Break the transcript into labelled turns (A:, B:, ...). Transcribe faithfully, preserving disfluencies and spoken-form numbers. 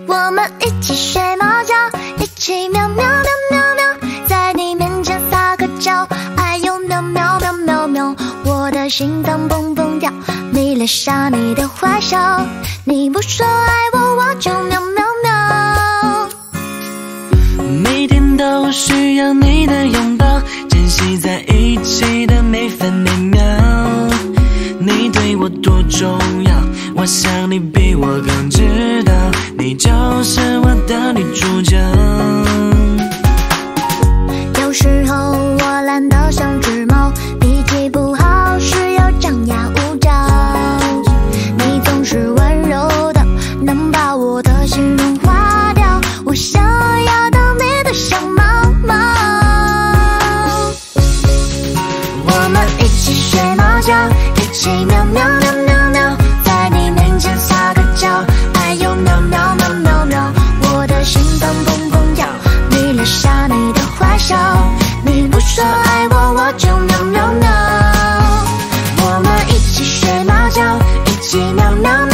A: 我们一起睡猫觉，一起喵喵喵喵喵，在你面前撒个娇，哎呦喵喵喵喵喵，我的心脏蹦蹦跳，迷恋上你的坏笑，你不说爱我，我就喵喵喵。
B: 每天都需要你的拥抱，珍惜在一起的每分每秒。你对我多重要，我想你比我更知道，你就是我的女主角。
A: 有时候我懒得像只猫，脾气不好时又张牙舞爪，你总是温柔的，能把我的心融化掉，我想要当你的小猫猫。我们一起睡猫觉，一起喵喵喵喵喵，在你面前撒个娇，哎呦喵喵喵喵喵，我的心脏蹦蹦跳，迷恋上你的坏笑，你不说爱我，我就喵喵喵。我们一起睡猫觉，一起喵喵喵。